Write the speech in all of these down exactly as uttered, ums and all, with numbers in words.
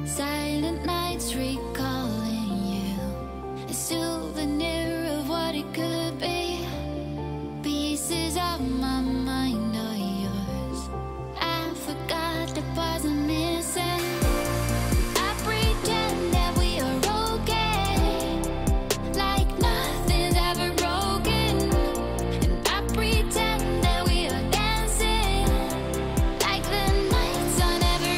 Silent nights recalling you, a souvenir of what it could be. Pieces of my mind are yours. I forgot the parts I'm missing. I pretend that we are okay, like nothing's ever broken. And I pretend that we are dancing, like the nights are never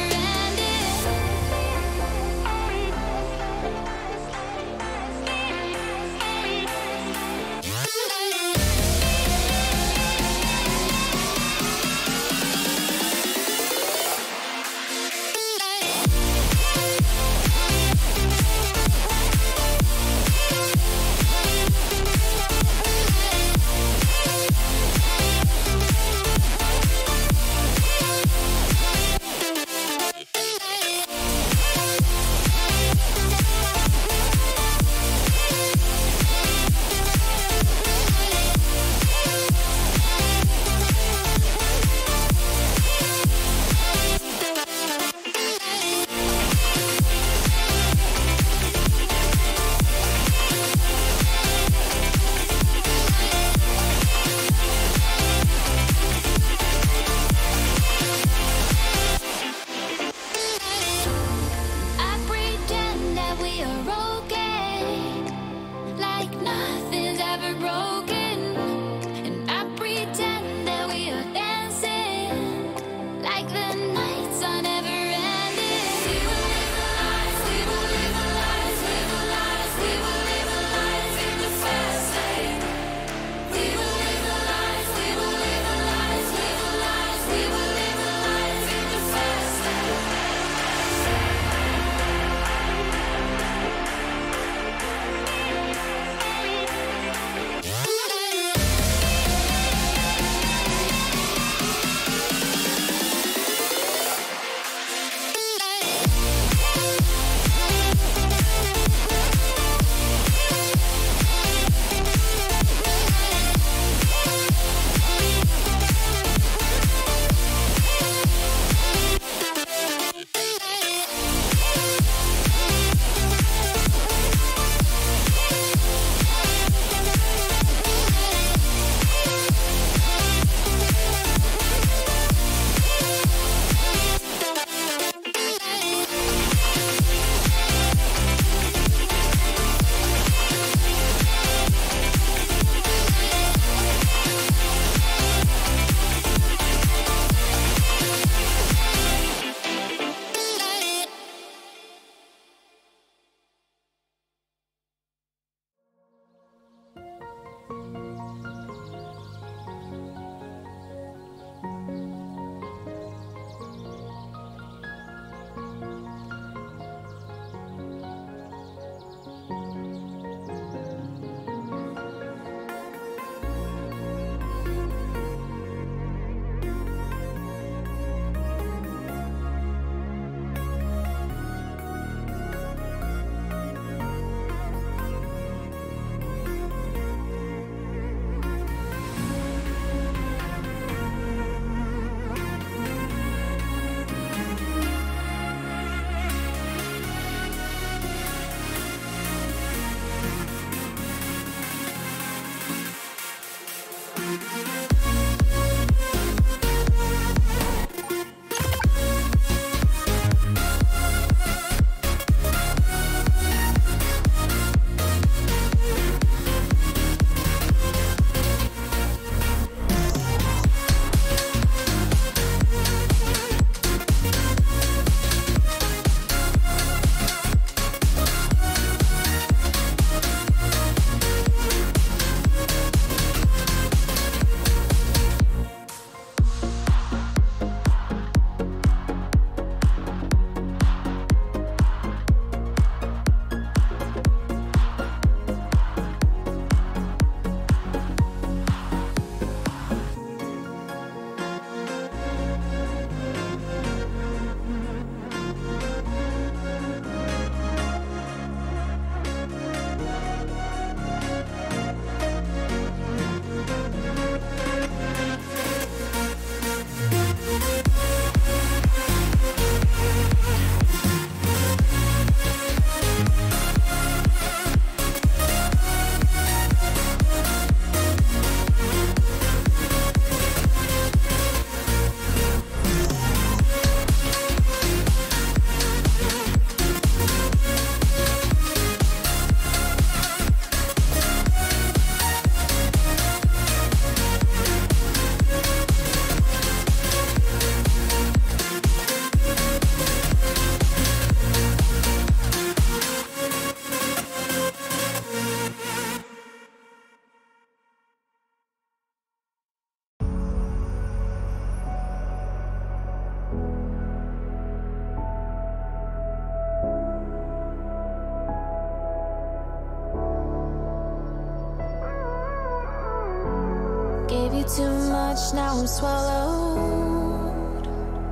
you too much, now I'm swallowed.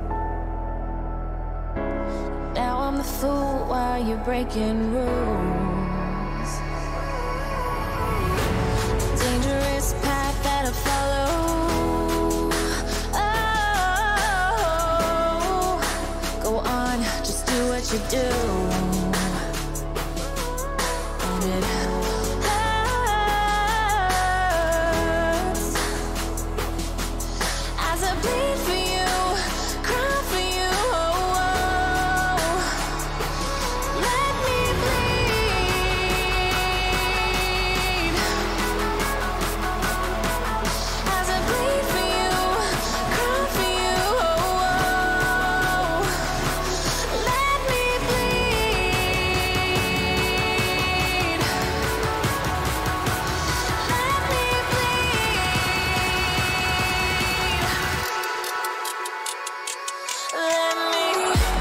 Now I'm the fool while you're breaking rules. Dangerous path that I follow. Oh, go on, just do what you do. And it hurts as I bleed for you, cry for you. Oh, oh. Let me bleed as I bleed for you, cry for you. Oh, oh. Let me bleed. Let me bleed. Let me.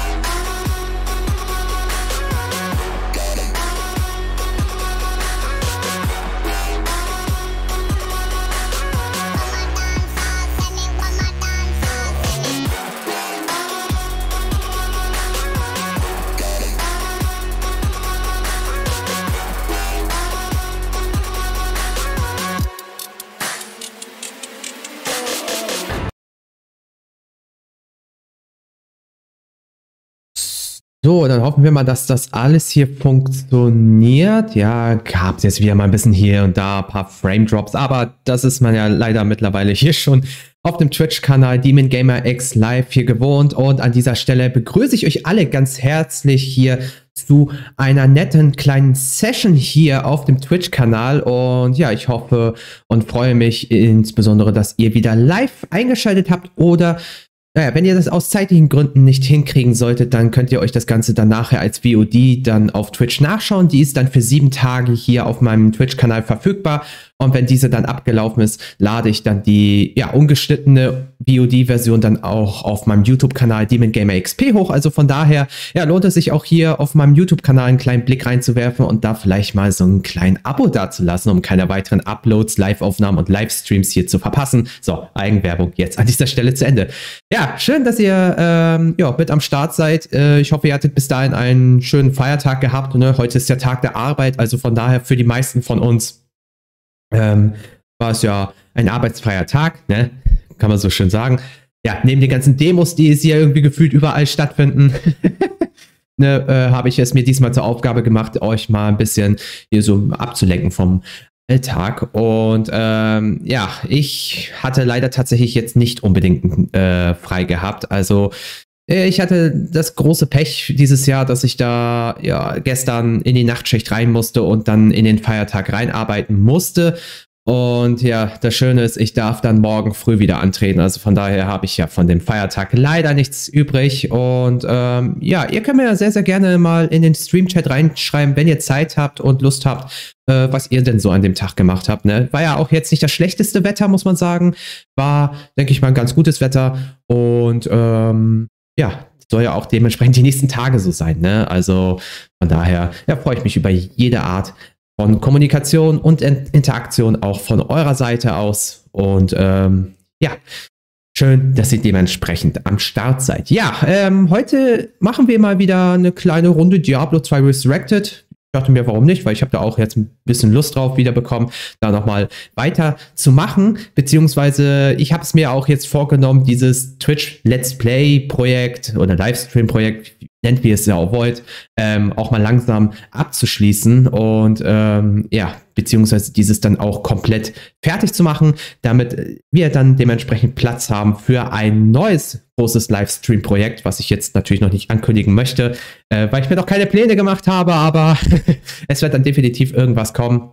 So, dann hoffen wir mal, dass das alles hier funktioniert. Ja, gab es jetzt wieder mal ein bisschen hier und da ein paar Frame-Drops, aber das ist man ja leider mittlerweile hier schon auf dem Twitch-Kanal Demon Gamer X Live hier gewohnt. Und an dieser Stelle begrüße ich euch alle ganz herzlich hier zu einer netten kleinen Session hier auf dem Twitch-Kanal. Und ja, ich hoffe und freue mich insbesondere, dass ihr wieder live eingeschaltet habt oder naja, wenn ihr das aus zeitlichen Gründen nicht hinkriegen solltet, dann könnt ihr euch das Ganze dann nachher als V O D dann auf Twitch nachschauen. Die ist dann für sieben Tage hier auf meinem Twitch-Kanal verfügbar. Und wenn diese dann abgelaufen ist, lade ich dann die ja, ungeschnittene V O D-Version dann auch auf meinem YouTube-Kanal Demon Gamer X P hoch. Also von daher ja, lohnt es sich auch hier auf meinem YouTube-Kanal einen kleinen Blick reinzuwerfen und da vielleicht mal so einen kleinen Abo dazulassen, um keine weiteren Uploads, Live-Aufnahmen und Livestreams hier zu verpassen. So, Eigenwerbung jetzt an dieser Stelle zu Ende. Ja, schön, dass ihr ähm, ja, mit am Start seid. Äh, ich hoffe, ihr hattet bis dahin einen schönen Feiertag gehabt. Ne? Heute ist der Tag der Arbeit, also von daher für die meisten von uns ähm, war es ja ein arbeitsfreier Tag, ne? Kann man so schön sagen. Ja, neben den ganzen Demos, die es hier irgendwie gefühlt überall stattfinden, ne, äh, habe ich es mir diesmal zur Aufgabe gemacht, euch mal ein bisschen hier so abzulenken vom Alltag. Und ähm, ja, ich hatte leider tatsächlich jetzt nicht unbedingt äh, frei gehabt. Also ich hatte das große Pech dieses Jahr, dass ich da ja gestern in die Nachtschicht rein musste und dann in den Feiertag reinarbeiten musste. Und ja, das Schöne ist, ich darf dann morgen früh wieder antreten. Also von daher habe ich ja von dem Feiertag leider nichts übrig. Und ähm, ja, ihr könnt mir ja sehr, sehr gerne mal in den Stream-Chat reinschreiben, wenn ihr Zeit habt und Lust habt, äh, was ihr denn so an dem Tag gemacht habt. Ne? War ja auch jetzt nicht das schlechteste Wetter, muss man sagen. War, denke ich mal, ein ganz gutes Wetter. Und ähm, ja, soll ja auch dementsprechend die nächsten Tage so sein. Ne? Also von daher ja, freue ich mich über jede Art von Kommunikation und Interaktion auch von eurer Seite aus. Und ähm, ja, schön, dass ihr dementsprechend am Start seid. Ja, ähm, heute machen wir mal wieder eine kleine Runde Diablo zwei Resurrected. Ich dachte mir, warum nicht, weil ich habe da auch jetzt ein bisschen Lust drauf wieder bekommen, da nochmal weiter zu machen, beziehungsweise ich habe es mir auch jetzt vorgenommen, dieses Twitch Let's Play Projekt oder Livestream Projekt, nennt wie ihr es ja auch wollt, ähm, auch mal langsam abzuschließen und ähm, ja, beziehungsweise dieses dann auch komplett fertig zu machen, damit wir dann dementsprechend Platz haben für ein neues großes Livestream-Projekt, was ich jetzt natürlich noch nicht ankündigen möchte, äh, weil ich mir noch keine Pläne gemacht habe, aber es wird dann definitiv irgendwas kommen.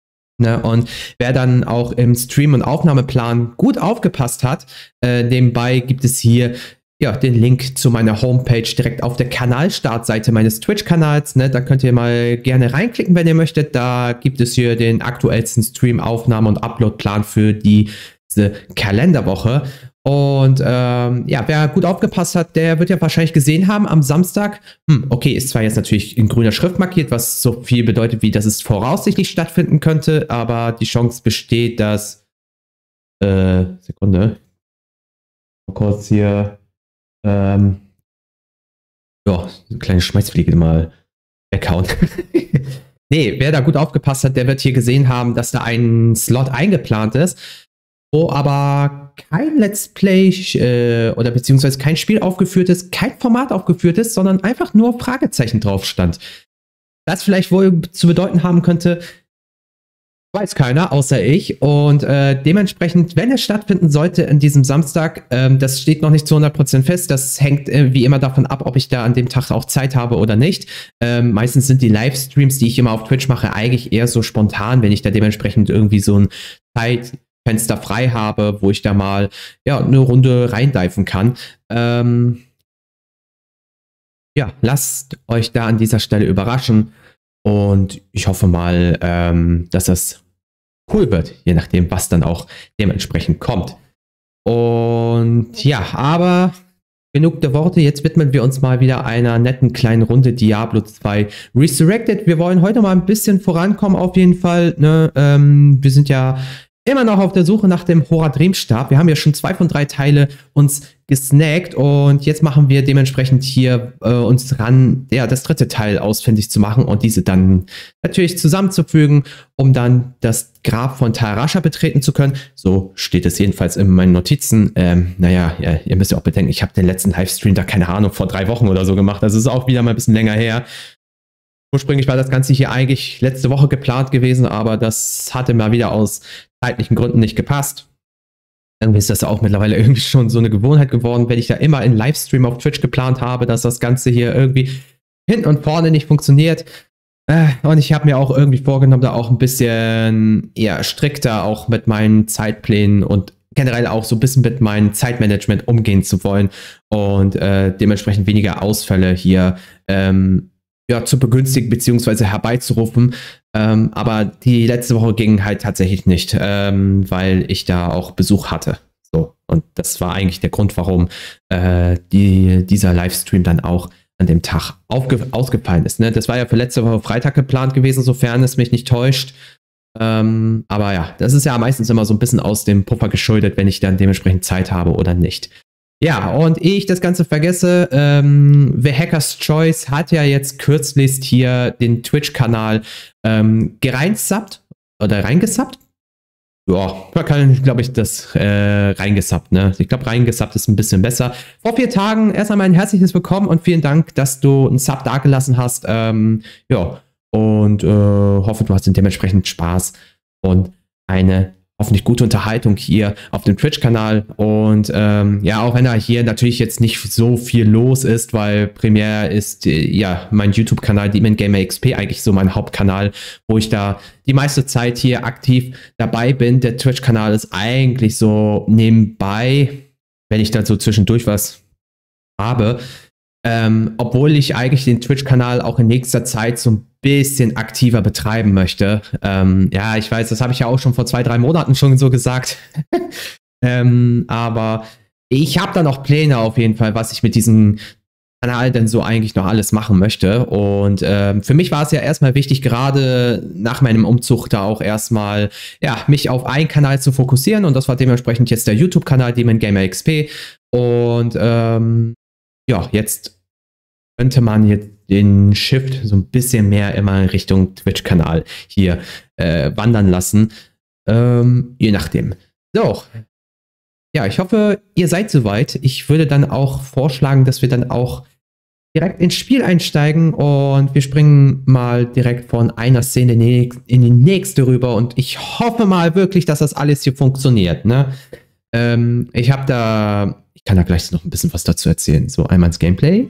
Ne? Und wer dann auch im Stream- und Aufnahmeplan gut aufgepasst hat, äh, nebenbei gibt es hier ja, den Link zu meiner Homepage direkt auf der Kanalstartseite meines Twitch-Kanals. Ne? Da könnt ihr mal gerne reinklicken, wenn ihr möchtet. Da gibt es hier den aktuellsten Stream-, Aufnahme- und Upload-Plan für diese Kalenderwoche. Und ähm, ja, wer gut aufgepasst hat, der wird ja wahrscheinlich gesehen haben am Samstag. Hm, okay, ist zwar jetzt natürlich in grüner Schrift markiert, was so viel bedeutet, wie dass es voraussichtlich stattfinden könnte, aber die Chance besteht, dass Äh, Sekunde. Mal kurz hier. Ähm, ja, eine kleine Schmeißfliege mal weghauen. Nee, wer da gut aufgepasst hat, der wird hier gesehen haben, dass da ein Slot eingeplant ist, wo aber kein Let's Play äh, oder beziehungsweise kein Spiel aufgeführt ist, kein Format aufgeführt ist, sondern einfach nur Fragezeichen drauf stand. Das vielleicht wohl zu bedeuten haben könnte, weiß keiner, außer ich. Und äh, dementsprechend, wenn es stattfinden sollte in diesem Samstag, ähm, das steht noch nicht zu hundert Prozent fest. Das hängt äh, wie immer davon ab, ob ich da an dem Tag auch Zeit habe oder nicht. Ähm, meistens sind die Livestreams, die ich immer auf Twitch mache, eigentlich eher so spontan, wenn ich da dementsprechend irgendwie so ein Zeitfenster frei habe, wo ich da mal ja, eine Runde reindiven kann. Ähm, ja, lasst euch da an dieser Stelle überraschen. Und ich hoffe mal, ähm, dass das cool wird, je nachdem, was dann auch dementsprechend kommt. Und ja, aber genug der Worte. Jetzt widmen wir uns mal wieder einer netten kleinen Runde Diablo zwei Resurrected. Wir wollen heute mal ein bisschen vorankommen, auf jeden Fall. Ne? Ähm, wir sind ja immer noch auf der Suche nach dem Horadrim-Stab. Wir haben ja schon zwei von drei Teile uns gesnackt und jetzt machen wir dementsprechend hier äh, uns dran, ja, das dritte Teil ausfindig zu machen und diese dann natürlich zusammenzufügen, um dann das Grab von Tal Rasha betreten zu können. So steht es jedenfalls in meinen Notizen. Ähm, naja, ja, ihr müsst ja auch bedenken, ich habe den letzten Livestream da, keine Ahnung, vor drei Wochen oder so gemacht. Das ist auch wieder mal ein bisschen länger her. Ursprünglich war das Ganze hier eigentlich letzte Woche geplant gewesen, aber das hatte mal wieder aus zeitlichen Gründen nicht gepasst. Irgendwie ist das auch mittlerweile irgendwie schon so eine Gewohnheit geworden, wenn ich da immer in Livestream auf Twitch geplant habe, dass das Ganze hier irgendwie hinten und vorne nicht funktioniert. Und ich habe mir auch irgendwie vorgenommen, da auch ein bisschen eher strikter auch mit meinen Zeitplänen und generell auch so ein bisschen mit meinem Zeitmanagement umgehen zu wollen und äh, dementsprechend weniger Ausfälle hier ähm, ja, zu begünstigen bzw. herbeizurufen. Ähm, aber die letzte Woche ging halt tatsächlich nicht, ähm, weil ich da auch Besuch hatte. So, und das war eigentlich der Grund, warum äh, die, dieser Livestream dann auch an dem Tag ausgefallen ist. Ne? Das war ja für letzte Woche Freitag geplant gewesen, sofern es mich nicht täuscht. Ähm, aber ja, das ist ja meistens immer so ein bisschen aus dem Puffer geschuldet, wenn ich dann dementsprechend Zeit habe oder nicht. Ja, und ehe ich das Ganze vergesse, ähm, The Hacker's Choice hat ja jetzt kürzlich hier den Twitch-Kanal ähm, gereinsubbt oder reingesubbt. Ja, man kann, glaube ich, das äh, reingesubbt, ne? Ich glaube, reingesubbt ist ein bisschen besser. Vor vier Tagen erst einmal ein herzliches Willkommen und vielen Dank, dass du einen Sub dagelassen hast. Ähm, ja, und äh, hoffe, du hast dementsprechend Spaß und eine hoffentlich gute Unterhaltung hier auf dem Twitch-Kanal. Und ähm, ja, auch wenn da hier natürlich jetzt nicht so viel los ist, weil primär ist äh, ja mein YouTube-Kanal Demon Gamer X P eigentlich so mein Hauptkanal, wo ich da die meiste Zeit hier aktiv dabei bin. Der Twitch-Kanal ist eigentlich so nebenbei, wenn ich dann so zwischendurch was habe. Ähm, obwohl ich eigentlich den Twitch-Kanal auch in nächster Zeit so ein bisschen aktiver betreiben möchte. Ähm, ja, ich weiß, das habe ich ja auch schon vor zwei, drei Monaten schon so gesagt. ähm, aber ich habe da noch Pläne auf jeden Fall, was ich mit diesem Kanal denn so eigentlich noch alles machen möchte. Und ähm, für mich war es ja erstmal wichtig, gerade nach meinem Umzug da auch erstmal, ja, mich auf einen Kanal zu fokussieren. Und das war dementsprechend jetzt der YouTube-Kanal Demon Gamer X P. Und ähm, ja, jetzt könnte man jetzt den Shift so ein bisschen mehr immer in Richtung Twitch-Kanal hier äh, wandern lassen. Ähm, je nachdem. So. Ja, ich hoffe, ihr seid soweit. Ich würde dann auch vorschlagen, dass wir dann auch direkt ins Spiel einsteigen und wir springen mal direkt von einer Szene in die nächste rüber und ich hoffe mal wirklich, dass das alles hier funktioniert. Ne? Ähm, ich habe da, ich kann da gleich noch ein bisschen was dazu erzählen. So, einmal ins Gameplay.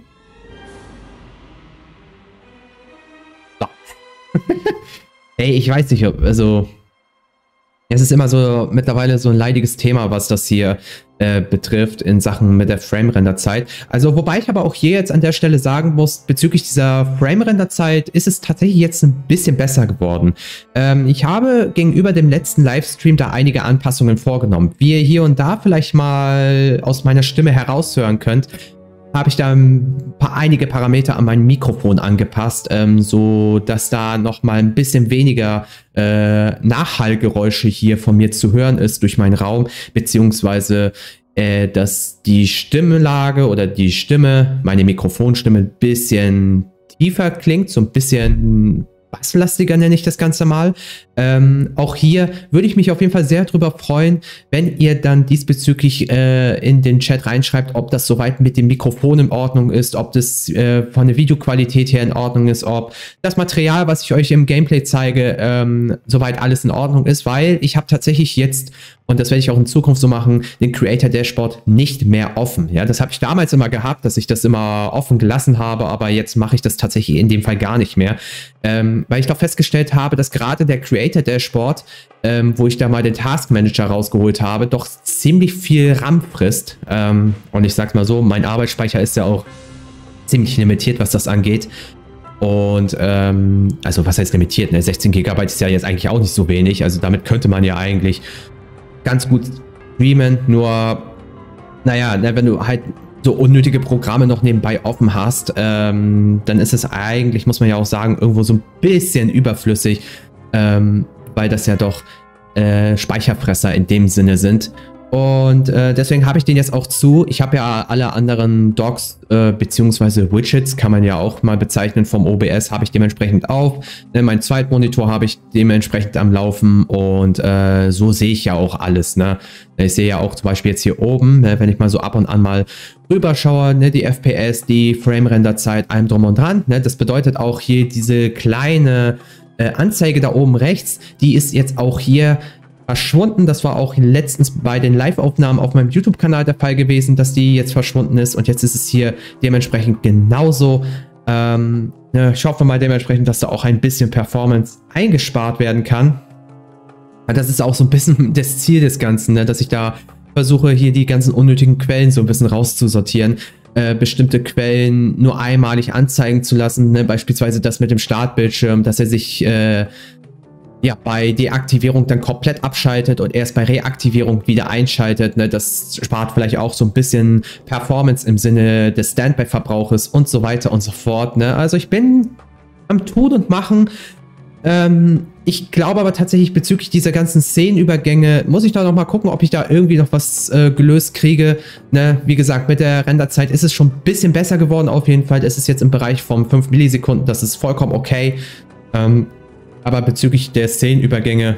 So. Ey, ich weiß nicht, ob, also es ist immer so mittlerweile so ein leidiges Thema, was das hier äh, betrifft in Sachen mit der Frame-Render-Zeit. Also wobei ich aber auch hier jetzt an der Stelle sagen muss, bezüglich dieser Frame-Render-Zeit ist es tatsächlich jetzt ein bisschen besser geworden. Ähm, ich habe gegenüber dem letzten Livestream da einige Anpassungen vorgenommen. Wie ihr hier und da vielleicht mal aus meiner Stimme heraushören könnt, habe ich da ein paar, einige Parameter an mein Mikrofon angepasst, ähm, so dass da noch mal ein bisschen weniger äh, Nachhallgeräusche hier von mir zu hören ist durch meinen Raum, beziehungsweise äh, dass die Stimmlage oder die Stimme, meine Mikrofonstimme, ein bisschen tiefer klingt, so ein bisschen basslastiger nenne ich das Ganze mal. Ähm, auch hier würde ich mich auf jeden Fall sehr drüber freuen, wenn ihr dann diesbezüglich äh, in den Chat reinschreibt, ob das soweit mit dem Mikrofon in Ordnung ist, ob das äh, von der Videoqualität her in Ordnung ist, ob das Material, was ich euch im Gameplay zeige, ähm, soweit alles in Ordnung ist, weil ich habe tatsächlich jetzt, und das werde ich auch in Zukunft so machen, den Creator Dashboard nicht mehr offen. Ja, das habe ich damals immer gehabt, dass ich das immer offen gelassen habe, aber jetzt mache ich das tatsächlich in dem Fall gar nicht mehr, ähm, weil ich doch festgestellt habe, dass gerade der Creator Dashboard, ähm, wo ich da mal den Task Manager rausgeholt habe, doch ziemlich viel RAM frisst. Ähm, und ich sag's mal so, mein Arbeitsspeicher ist ja auch ziemlich limitiert, was das angeht. Und, ähm, also was heißt limitiert? Ne? sechzehn Gigabyte ist ja jetzt eigentlich auch nicht so wenig. Also damit könnte man ja eigentlich ganz gut streamen. Nur, naja, ne, wenn du halt so unnötige Programme noch nebenbei offen hast, ähm, dann ist es eigentlich, muss man ja auch sagen, irgendwo so ein bisschen überflüssig, ähm, weil das ja doch äh, Speicherfresser in dem Sinne sind. Und äh, deswegen habe ich den jetzt auch zu. Ich habe ja alle anderen Docs äh, beziehungsweise Widgets, kann man ja auch mal bezeichnen, vom O B S, habe ich dementsprechend auf. Ne, mein Zweitmonitor habe ich dementsprechend am Laufen und äh, so sehe ich ja auch alles. Ne? Ich sehe ja auch zum Beispiel jetzt hier oben, ne, wenn ich mal so ab und an mal rüberschaue, ne, die F P S, die Frame-Render-Zeit, allem drum und dran. Ne? Das bedeutet auch hier diese kleine äh, Anzeige da oben rechts, die ist jetzt auch hier verschwunden. Das war auch letztens bei den Live-Aufnahmen auf meinem YouTube-Kanal der Fall gewesen, dass die jetzt verschwunden ist und jetzt ist es hier dementsprechend genauso. Ähm, ne, ich hoffe mal dementsprechend, dass da auch ein bisschen Performance eingespart werden kann. Das ist auch so ein bisschen das Ziel des Ganzen, ne, dass ich da versuche, hier die ganzen unnötigen Quellen so ein bisschen rauszusortieren. Äh, bestimmte Quellen nur einmalig anzeigen zu lassen, ne, beispielsweise das mit dem Startbildschirm, dass er sich äh, ja, bei Deaktivierung dann komplett abschaltet und erst bei Reaktivierung wieder einschaltet. Ne? Das spart vielleicht auch so ein bisschen Performance im Sinne des Standby-Verbrauches und so weiter und so fort. Ne? Also ich bin am Tun und Machen. Ähm, ich glaube aber tatsächlich bezüglich dieser ganzen Szenenübergänge muss ich da noch mal gucken, ob ich da irgendwie noch was äh, gelöst kriege. Ne? Wie gesagt, mit der Renderzeit ist es schon ein bisschen besser geworden auf jeden Fall. Es ist jetzt im Bereich von fünf Millisekunden. Das ist vollkommen okay. Ähm, Aber bezüglich der Szenenübergänge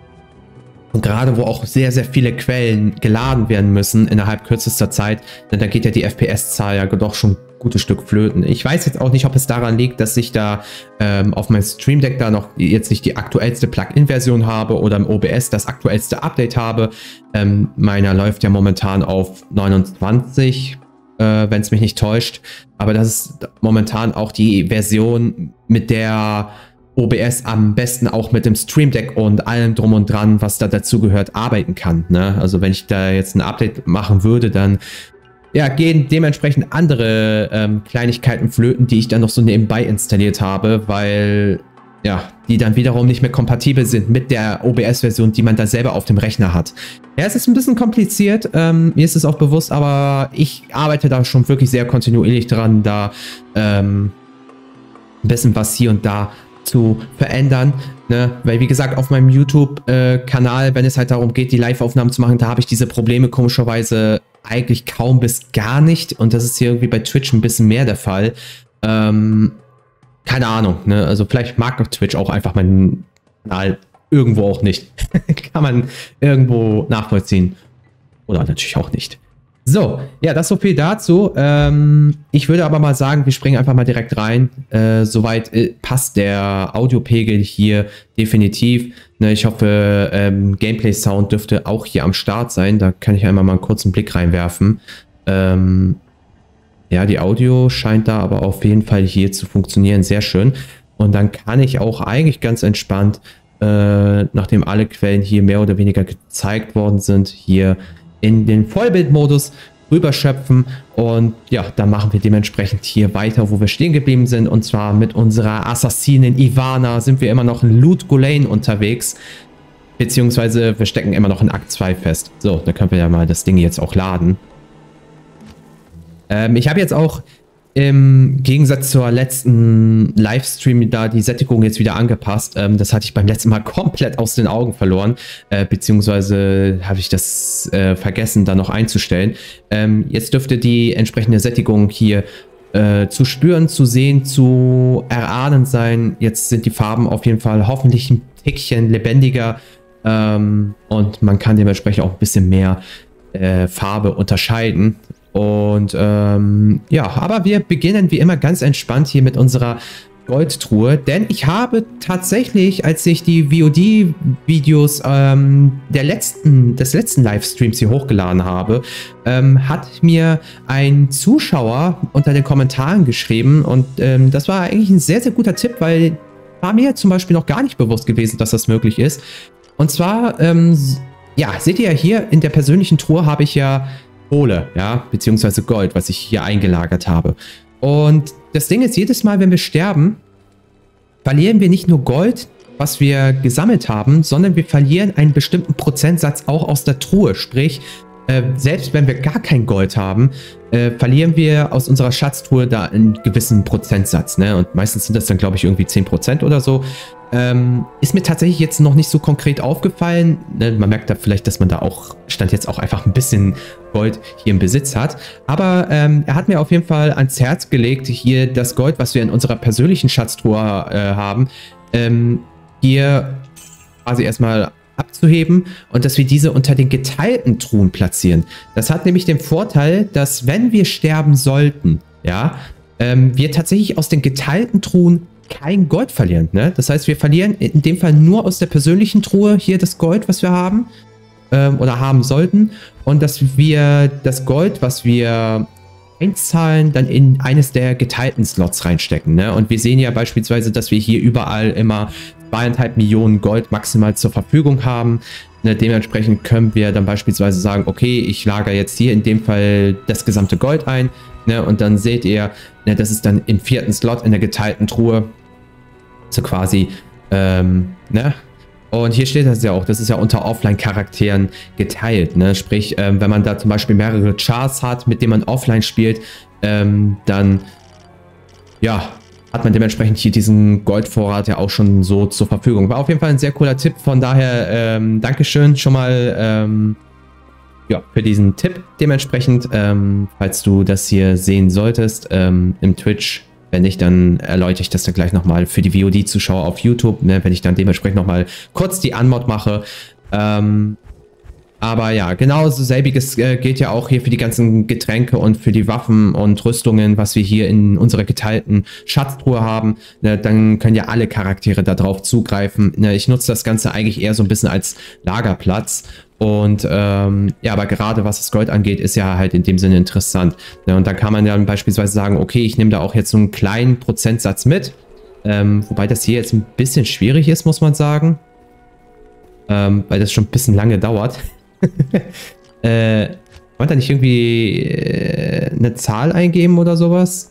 und gerade wo auch sehr, sehr viele Quellen geladen werden müssen innerhalb kürzester Zeit, denn da geht ja die F P S-Zahl ja doch schon ein gutes Stück flöten. Ich weiß jetzt auch nicht, ob es daran liegt, dass ich da ähm, auf meinem Stream Deck da noch jetzt nicht die aktuellste Plugin-Version habe oder im O B S das aktuellste Update habe. Ähm, meiner läuft ja momentan auf neunundzwanzig, äh, wenn es mich nicht täuscht. Aber das ist momentan auch die Version, mit der O B S am besten auch mit dem Stream Deck und allem drum und dran, was da dazu gehört, arbeiten kann. Ne? Also wenn ich da jetzt ein Update machen würde, dann ja, gehen dementsprechend andere ähm, Kleinigkeiten flöten, die ich dann noch so nebenbei installiert habe, weil ja, die dann wiederum nicht mehr kompatibel sind mit der O B S-Version, die man da selber auf dem Rechner hat. Ja, es ist ein bisschen kompliziert, ähm, mir ist es auch bewusst, aber ich arbeite da schon wirklich sehr kontinuierlich dran, da ähm, ein bisschen was hier und da zu verändern, ne? Weil wie gesagt, auf meinem YouTube-Kanal, äh, wenn es halt darum geht, die Live-Aufnahmen zu machen, da habe ich diese Probleme komischerweise eigentlich kaum bis gar nicht und das ist hier irgendwie bei Twitch ein bisschen mehr der Fall. Ähm, keine Ahnung, ne? Also vielleicht mag doch Twitch auch einfach meinen Kanal irgendwo auch nicht. Kann man irgendwo nachvollziehen. Oder natürlich auch nicht. So, ja, das so viel dazu. Ähm, ich würde aber mal sagen, wir springen einfach mal direkt rein. Äh, soweit äh, passt der Audiopegel hier definitiv. Ne, ich hoffe, ähm, Gameplay-Sound dürfte auch hier am Start sein. Da kann ich einmal mal einen kurzen Blick reinwerfen. Ähm, ja, die Audio scheint da aber auf jeden Fall hier zu funktionieren. Sehr schön. Und dann kann ich auch eigentlich ganz entspannt, äh, nachdem alle Quellen hier mehr oder weniger gezeigt worden sind, hier in den Vollbildmodus rüberschöpfen und ja, da machen wir dementsprechend hier weiter, wo wir stehen geblieben sind, und zwar mit unserer Assassinin Ivana sind wir immer noch in Loot Gholein unterwegs, beziehungsweise wir stecken immer noch in Akt zwei fest. So, da können wir ja mal das Ding jetzt auch laden. Ähm, ich habe jetzt auch im Gegensatz zur letzten Livestream da die Sättigung jetzt wieder angepasst. Ähm, das hatte ich beim letzten Mal komplett aus den Augen verloren, äh, beziehungsweise habe ich das äh, vergessen, da noch einzustellen. Ähm, jetzt dürfte die entsprechende Sättigung hier äh, zu spüren, zu sehen, zu erahnen sein. Jetzt sind die Farben auf jeden Fall hoffentlich ein Tickchen lebendiger ähm, und man kann dementsprechend auch ein bisschen mehr äh, Farbe unterscheiden. Und ähm, ja, aber wir beginnen wie immer ganz entspannt hier mit unserer Goldtruhe, denn ich habe tatsächlich, als ich die V O D-Videos ähm, der letzten, des letzten Livestreams hier hochgeladen habe, ähm, hat mir ein Zuschauer unter den Kommentaren geschrieben und ähm, das war eigentlich ein sehr, sehr guter Tipp, weil war mir zum Beispiel noch gar nicht bewusst gewesen, dass das möglich ist. Und zwar, ähm, ja, seht ihr ja hier in der persönlichen Truhe habe ich ja Kohle, ja, beziehungsweise Gold, was ich hier eingelagert habe. Und das Ding ist, jedes Mal, wenn wir sterben, verlieren wir nicht nur Gold, was wir gesammelt haben, sondern wir verlieren einen bestimmten Prozentsatz auch aus der Truhe. Sprich, äh, selbst wenn wir gar kein Gold haben, äh, verlieren wir aus unserer Schatztruhe da einen gewissen Prozentsatz, ne? Und meistens sind das dann, glaube ich, irgendwie zehn Prozent oder so. Ähm, ist mir tatsächlich jetzt noch nicht so konkret aufgefallen. Ne, man merkt da vielleicht, dass man da auch, stand jetzt auch einfach ein bisschen Gold hier im Besitz hat. Aber ähm, er hat mir auf jeden Fall ans Herz gelegt, hier das Gold, was wir in unserer persönlichen Schatztruhe äh, haben, ähm, hier quasi erstmal abzuheben und dass wir diese unter den geteilten Truhen platzieren. Das hat nämlich den Vorteil, dass wenn wir sterben sollten, ja, ähm, wir tatsächlich aus den geteilten Truhen kein Gold verlieren. Ne? Das heißt, wir verlieren in dem Fall nur aus der persönlichen Truhe hier das Gold, was wir haben ähm, oder haben sollten und dass wir das Gold, was wir einzahlen, dann in eines der geteilten Slots reinstecken. Ne? Und wir sehen ja beispielsweise, dass wir hier überall immer zweieinhalb Millionen Gold maximal zur Verfügung haben. Ne? Dementsprechend können wir dann beispielsweise sagen, okay, ich lagere jetzt hier in dem Fall das gesamte Gold ein. Ne, und dann seht ihr, ne, das ist dann im vierten Slot in der geteilten Truhe. So quasi, ähm, ne? Und hier steht das ja auch, das ist ja unter Offline-Charakteren geteilt, ne? Sprich, ähm, wenn man da zum Beispiel mehrere Chars hat, mit denen man offline spielt, ähm, dann, ja, hat man dementsprechend hier diesen Goldvorrat ja auch schon so zur Verfügung. War auf jeden Fall ein sehr cooler Tipp, von daher, ähm, Dankeschön schon mal, ähm, ja, für diesen Tipp dementsprechend, ähm, falls du das hier sehen solltest, ähm, im Twitch, wenn nicht, dann erläutere ich das dann gleich nochmal für die V O D-Zuschauer auf YouTube, ne, wenn ich dann dementsprechend nochmal kurz die Anmod mache. Ähm, aber ja, genau so selbiges äh, gilt ja auch hier für die ganzen Getränke und für die Waffen und Rüstungen, was wir hier in unserer geteilten Schatztruhe haben. Ne, dann können ja alle Charaktere darauf zugreifen. Ne, ich nutze das Ganze eigentlich eher so ein bisschen als Lagerplatz. Und ähm, ja, aber gerade was das Gold angeht, ist ja halt in dem Sinne interessant. Ne, und da kann man dann beispielsweise sagen, okay, ich nehme da auch jetzt so einen kleinen Prozentsatz mit. Ähm, wobei das hier jetzt ein bisschen schwierig ist, muss man sagen. Ähm, weil das schon ein bisschen lange dauert. äh, wollt ihr nicht irgendwie äh, eine Zahl eingeben oder sowas?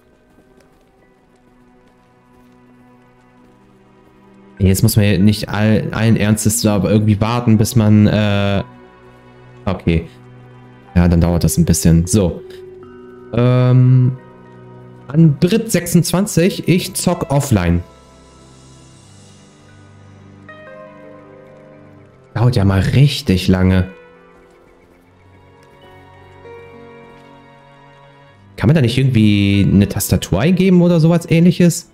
Jetzt muss man ja nicht all, allen Ernstes aber irgendwie warten, bis man, äh, okay. Ja, dann dauert das ein bisschen. So. Ähm, an Brit sechsundzwanzig, ich zock offline. Dauert ja mal richtig lange. Kann man da nicht irgendwie eine Tastatur eingeben oder sowas Ähnliches?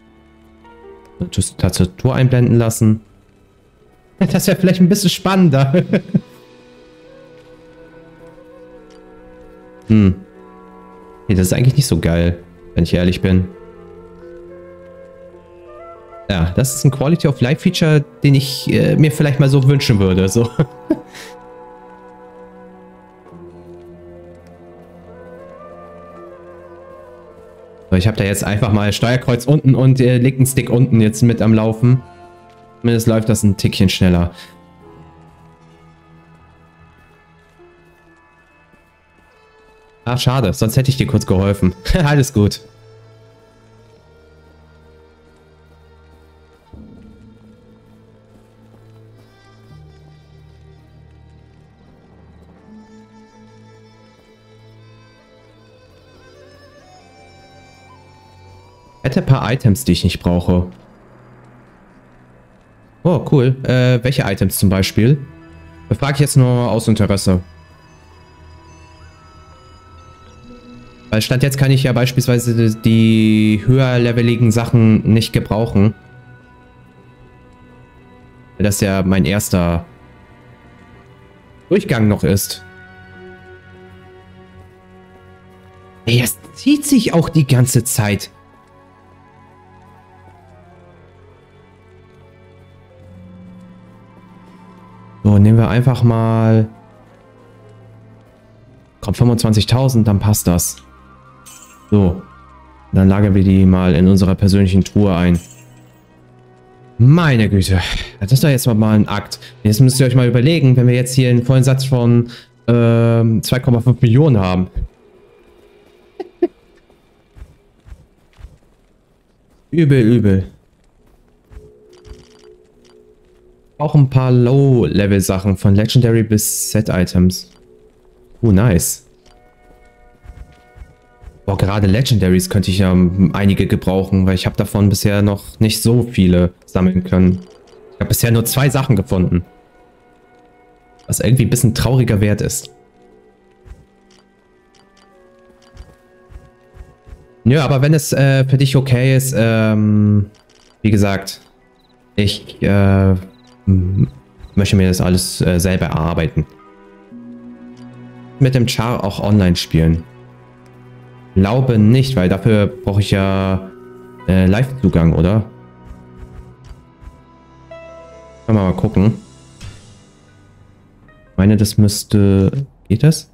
Tastatur einblenden lassen. Das wäre vielleicht ein bisschen spannender. hm. Nee, das ist eigentlich nicht so geil, wenn ich ehrlich bin. Ja, das ist ein Quality of Life Feature, den ich äh, mir vielleicht mal so wünschen würde. So. Ich habe da jetzt einfach mal Steuerkreuz unten und äh, linken Stick unten jetzt mit am Laufen. Zumindest läuft das ein Tickchen schneller. Ach, schade. Sonst hätte ich dir kurz geholfen. Alles gut. hätte ein paar Items, die ich nicht brauche. Oh, cool. Äh, welche Items zum Beispiel? Das frage ich jetzt nur aus Interesse. Weil Stand jetzt kann ich ja beispielsweise die höherleveligen Sachen nicht gebrauchen. Weil das ja mein erster Durchgang noch ist. Ey, es zieht sich auch die ganze Zeit. So, nehmen wir einfach mal... Komm, fünfundzwanzigtausend, dann passt das. So. Dann lagern wir die mal in unserer persönlichen Truhe ein. Meine Güte. Das ist doch jetzt mal ein Akt. Jetzt müsst ihr euch mal überlegen, wenn wir jetzt hier einen vollen Satz von ähm, zwei Komma fünf Millionen haben. Übel, übel. Auch ein paar Low-Level-Sachen von Legendary bis Set-Items. Oh, nice. Boah, gerade Legendaries könnte ich ja einige gebrauchen, weil ich habe davon bisher noch nicht so viele sammeln können. Ich habe bisher nur zwei Sachen gefunden. Was irgendwie ein bisschen trauriger Wert ist. Nö, aber wenn es äh, für dich okay ist, ähm, wie gesagt, ich äh, möchte mir das alles äh, selber erarbeiten. Mit dem Char auch online spielen. Glaube nicht, weil dafür brauche ich ja äh, Live-Zugang, oder? Können wir mal gucken. Ich meine, das müsste... Geht das?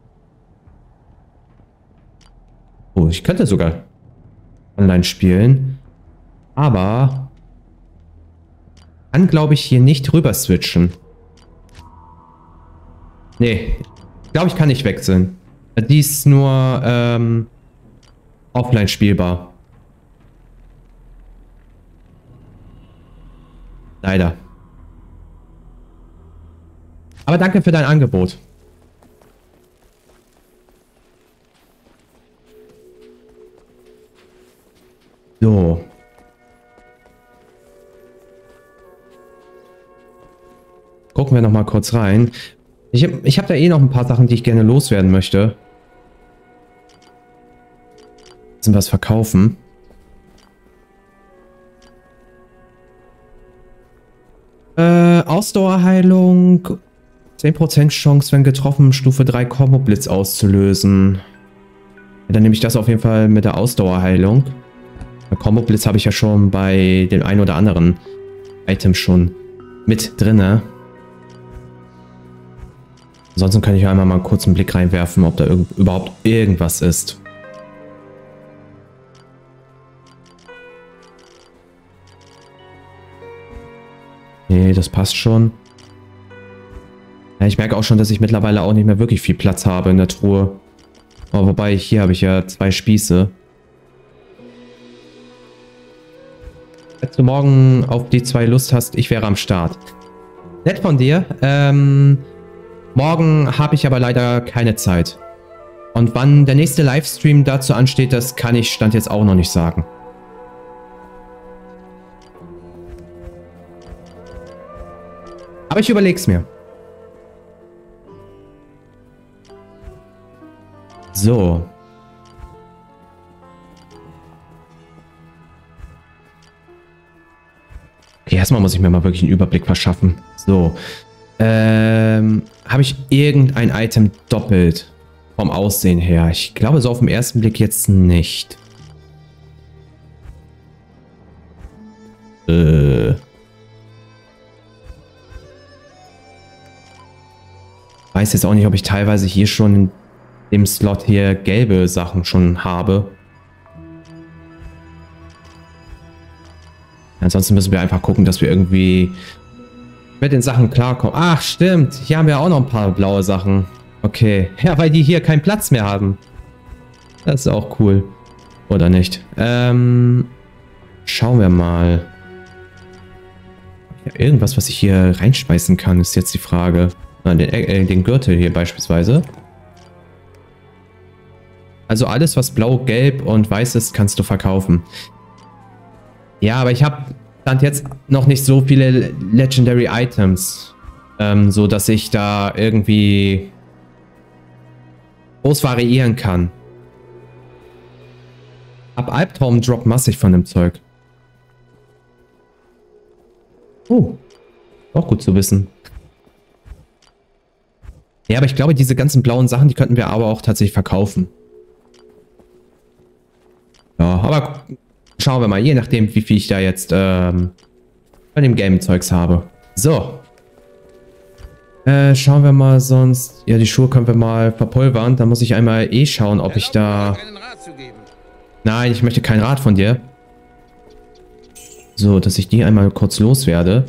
Oh, ich könnte sogar online spielen. Aber... kann, glaube ich, hier nicht rüber switchen. Nee. Ich glaube, ich kann nicht wechseln. Die ist nur ähm, offline spielbar. Leider. Aber danke für dein Angebot. So. Gucken wir noch mal kurz rein. Ich habe ich hab da eh noch ein paar Sachen, die ich gerne loswerden möchte. Bisschen was verkaufen. Äh, Ausdauerheilung. zehn Prozent Chance, wenn getroffen, Stufe drei Combo-Blitz auszulösen. Ja, dann nehme ich das auf jeden Fall mit der Ausdauerheilung. Combo-Blitz habe ich ja schon bei dem ein oder anderen Item schon mit drinne. Ansonsten kann ich einmal mal einen kurzen Blick reinwerfen, ob da irg überhaupt irgendwas ist. Nee, das passt schon. Ja, ich merke auch schon, dass ich mittlerweile auch nicht mehr wirklich viel Platz habe in der Truhe. Aber wobei, hier habe ich ja zwei Spieße. Wenn du morgen auf die zwei Lust hast, ich wäre am Start. Nett von dir. Ähm, morgen habe ich aber leider keine Zeit. Und wann der nächste Livestream dazu ansteht, das kann ich Stand jetzt auch noch nicht sagen. Aber ich überleg's mir. So. Okay, erstmal muss ich mir mal wirklich einen Überblick verschaffen. So. Ähm, habe ich irgendein Item doppelt vom Aussehen her? Ich glaube so auf den ersten Blick jetzt nicht. Äh. Weiß jetzt auch nicht, ob ich teilweise hier schon in dem Slot hier gelbe Sachen schon habe. Ansonsten müssen wir einfach gucken, dass wir irgendwie mit den Sachen klarkommen. Ach, stimmt. Hier haben wir auch noch ein paar blaue Sachen. Okay. Ja, weil die hier keinen Platz mehr haben. Das ist auch cool. Oder nicht? Ähm, schauen wir mal. Ja, irgendwas, was ich hier reinschmeißen kann, ist jetzt die Frage. Den, äh, den Gürtel hier beispielsweise. Also alles, was blau, gelb und weiß ist, kannst du verkaufen. Ja, aber ich habe dann jetzt noch nicht so viele Legendary Items, ähm, so dass ich da irgendwie groß variieren kann. Ab Albtraum droppt massig von dem Zeug. Oh, auch gut zu wissen. Ja, aber ich glaube, diese ganzen blauen Sachen, die könnten wir aber auch tatsächlich verkaufen. Ja, aber schauen wir mal, je nachdem, wie viel ich da jetzt ähm, bei dem Game-Zeugs habe. So. Äh, schauen wir mal sonst. Ja, die Schuhe können wir mal verpulvern. Da muss ich einmal eh schauen, ob ich da... Nein, ich möchte kein Rat von dir. So, dass ich die einmal kurz loswerde.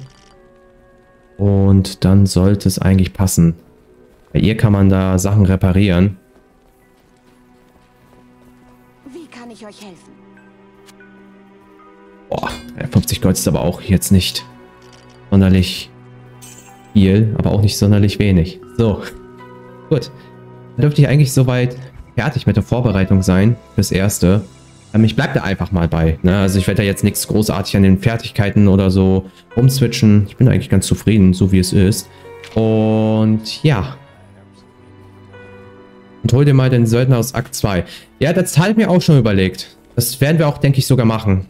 Und dann sollte es eigentlich passen. Bei ihr kann man da Sachen reparieren. Wie kann ich euch helfen? Boah, fünfzig Gold ist aber auch jetzt nicht sonderlich viel, aber auch nicht sonderlich wenig. So, gut. Dann dürfte ich eigentlich soweit fertig mit der Vorbereitung sein fürs Erste. Ähm, ich bleibe da einfach mal bei. Ne? Also ich werde da jetzt nichts großartig an den Fertigkeiten oder so rumswitchen. Ich bin eigentlich ganz zufrieden, so wie es ist. Und ja. Und hol dir mal den Söldner aus Akt zwei. Ja, das habe ich mir auch schon überlegt. Das werden wir auch, denke ich, sogar machen.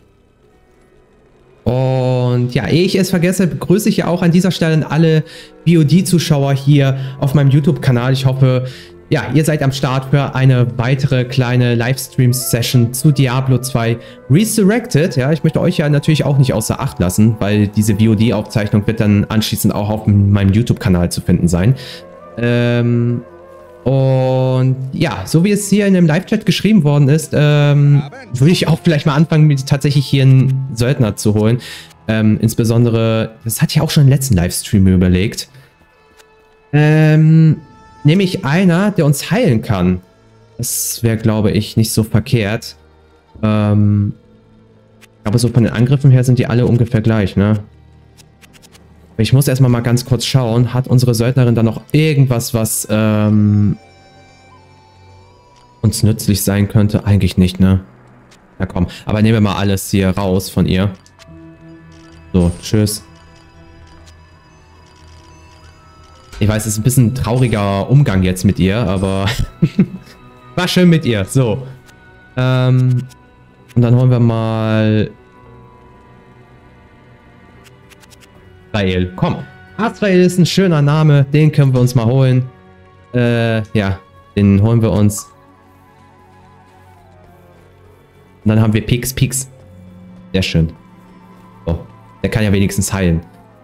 Und ja, ehe ich es vergesse, begrüße ich ja auch an dieser Stelle alle V O D-Zuschauer hier auf meinem YouTube-Kanal. Ich hoffe, ja, ihr seid am Start für eine weitere kleine Livestream-Session zu Diablo zwei Resurrected. Ja, ich möchte euch ja natürlich auch nicht außer Acht lassen, weil diese V O D-Aufzeichnung wird dann anschließend auch auf meinem YouTube-Kanal zu finden sein. Ähm... Und ja, so wie es hier in dem Live-Chat geschrieben worden ist, ähm, würde ich auch vielleicht mal anfangen, mir tatsächlich hier einen Söldner zu holen. Ähm, insbesondere, das hatte ich auch schon im letzten Livestream überlegt. Ähm, nämlich einer, der uns heilen kann. Das wäre, glaube ich, nicht so verkehrt. Ähm, aber so von den Angriffen her sind die alle ungefähr gleich, ne? Ich muss erstmal mal ganz kurz schauen, hat unsere Söldnerin da noch irgendwas, was ähm, uns nützlich sein könnte? Eigentlich nicht, ne? Na komm, aber nehmen wir mal alles hier raus von ihr. So, tschüss. Ich weiß, es ist ein bisschen ein trauriger Umgang jetzt mit ihr, aber war schön mit ihr. So. Ähm, und dann holen wir mal... Azrael, komm. Azrael ist ein schöner Name, den können wir uns mal holen. Äh, ja, den holen wir uns. Und dann haben wir Pix, Pix. Sehr schön. So, der kann ja wenigstens heilen.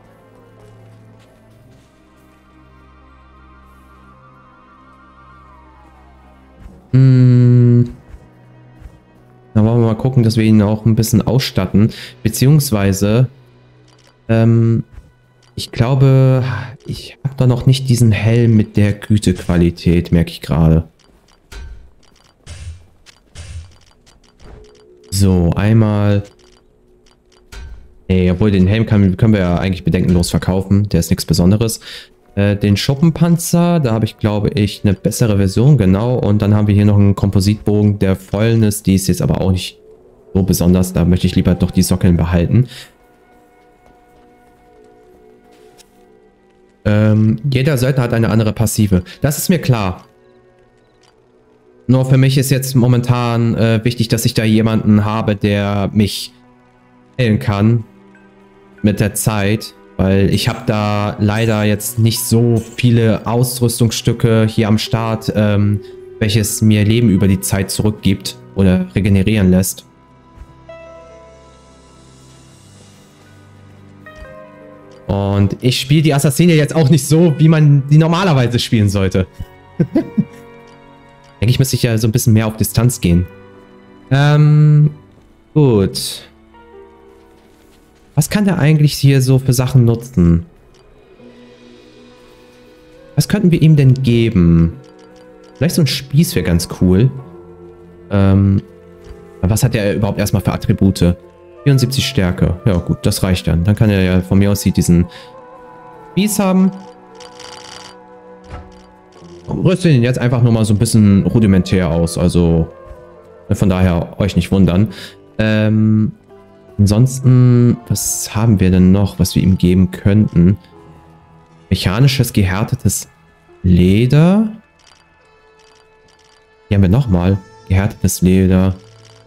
Hm. Dann wollen wir mal gucken, dass wir ihn auch ein bisschen ausstatten. Beziehungsweise, ähm, ich glaube, ich habe da noch nicht diesen Helm mit der Gütequalität, merke ich gerade. So, einmal... Nee, obwohl den Helm kann, können wir ja eigentlich bedenkenlos verkaufen. Der ist nichts Besonderes. Äh, den Schuppenpanzer, da habe ich, glaube ich, eine bessere Version, genau. Und dann haben wir hier noch einen Kompositbogen der Fäulnis. Die ist jetzt aber auch nicht so besonders. Da möchte ich lieber doch die Sockeln behalten. Ähm, jeder Söldner hat eine andere Passive. Das ist mir klar. Nur für mich ist jetzt momentan äh, wichtig, dass ich da jemanden habe, der mich heilen kann mit der Zeit. Weil ich habe da leider jetzt nicht so viele Ausrüstungsstücke hier am Start, ähm, welches mir Leben über die Zeit zurückgibt oder regenerieren lässt. Und ich spiele die Assassine jetzt auch nicht so, wie man die normalerweise spielen sollte. Eigentlich müsste ich ja so ein bisschen mehr auf Distanz gehen. Ähm, gut. Was kann der eigentlich hier so für Sachen nutzen? Was könnten wir ihm denn geben? Vielleicht so ein Spieß wäre ganz cool. Ähm, was hat er überhaupt erstmal für Attribute? vierundsiebzig Stärke. Ja gut, das reicht dann. Dann kann er ja von mir aus diesen Spieß haben. Rüste ihn jetzt einfach nur mal so ein bisschen rudimentär aus. Also von daher euch nicht wundern. Ähm, Ansonsten, was haben wir denn noch, was wir ihm geben könnten? Mechanisches gehärtetes Leder. Hier haben wir nochmal gehärtetes Leder.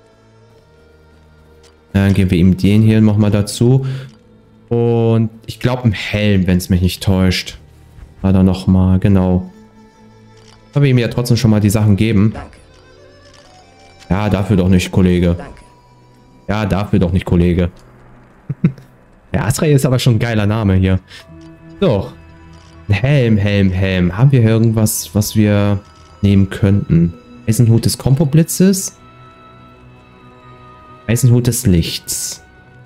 Dann geben wir ihm den hier nochmal dazu. Und ich glaube ein Helm, wenn es mich nicht täuscht. War da nochmal, genau. Aber ihm ja trotzdem schon mal die Sachen geben. Danke. Ja, dafür doch nicht, Kollege. Danke. Ja, dafür doch nicht, Kollege. Ja, Azrael ist aber schon ein geiler Name hier. So. Helm, Helm, Helm. Haben wir irgendwas, was wir nehmen könnten? Eisenhut des Kompoblitzes. Eisenhut des Lichts.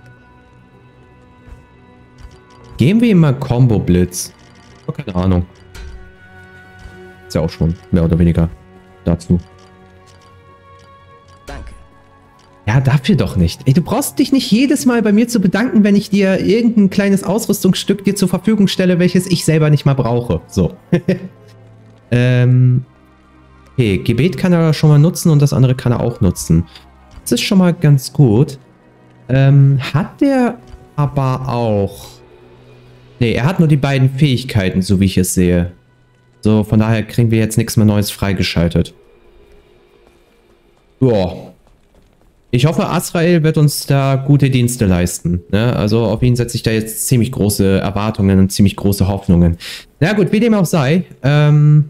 Geben wir ihm mal Kombo-Blitz. Oh, keine Ahnung. Ist ja auch schon mehr oder weniger dazu. Danke. Ja, dafür doch nicht. Ey, du brauchst dich nicht jedes Mal bei mir zu bedanken, wenn ich dir irgendein kleines Ausrüstungsstück dir zur Verfügung stelle, welches ich selber nicht mal brauche. So. ähm. Okay, Gebet kann er schon mal nutzen und das andere kann er auch nutzen. Das ist schon mal ganz gut. Ähm, hat der aber auch... Nee, er hat nur die beiden Fähigkeiten, so wie ich es sehe. So, von daher kriegen wir jetzt nichts mehr Neues freigeschaltet. Joa. Ich hoffe, Azrael wird uns da gute Dienste leisten. Ne? Also auf ihn setze ich da jetzt ziemlich große Erwartungen und ziemlich große Hoffnungen. Na gut, wie dem auch sei. Ähm...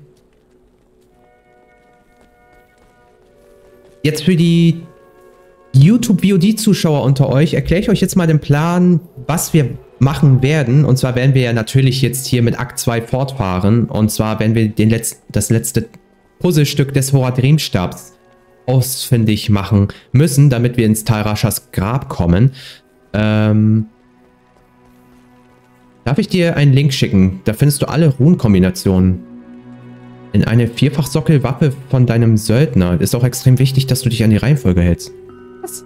Jetzt für die YouTube-V O D-Zuschauer unter euch erkläre ich euch jetzt mal den Plan, was wir machen werden. Und zwar werden wir ja natürlich jetzt hier mit Akt zwei fortfahren. Und zwar werden wir den Letz das letzte Puzzlestück des Horadrim-Stabs ausfindig machen müssen, damit wir ins Tal Rashas Grab kommen. Ähm Darf ich dir einen Link schicken? Da findest du alle Runenkombinationen. In eine Vierfachsockelwaffe von deinem Söldner. Ist auch extrem wichtig, dass du dich an die Reihenfolge hältst. Was?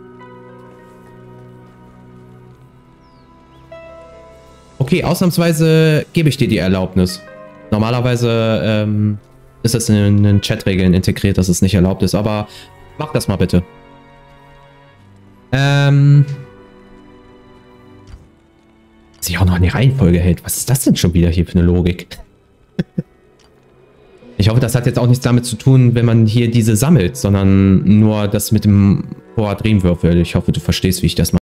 Okay, ausnahmsweise gebe ich dir die Erlaubnis. Normalerweise ähm, ist es in den Chatregeln integriert, dass es nicht erlaubt ist, aber mach das mal bitte. Ähm... Sich auch noch an die Reihenfolge hält. Was ist das denn schon wieder hier für eine Logik? Ich hoffe, das hat jetzt auch nichts damit zu tun, wenn man hier diese sammelt, sondern nur das mit dem Horadrim-Würfel. Ich hoffe, du verstehst, wie ich das mache.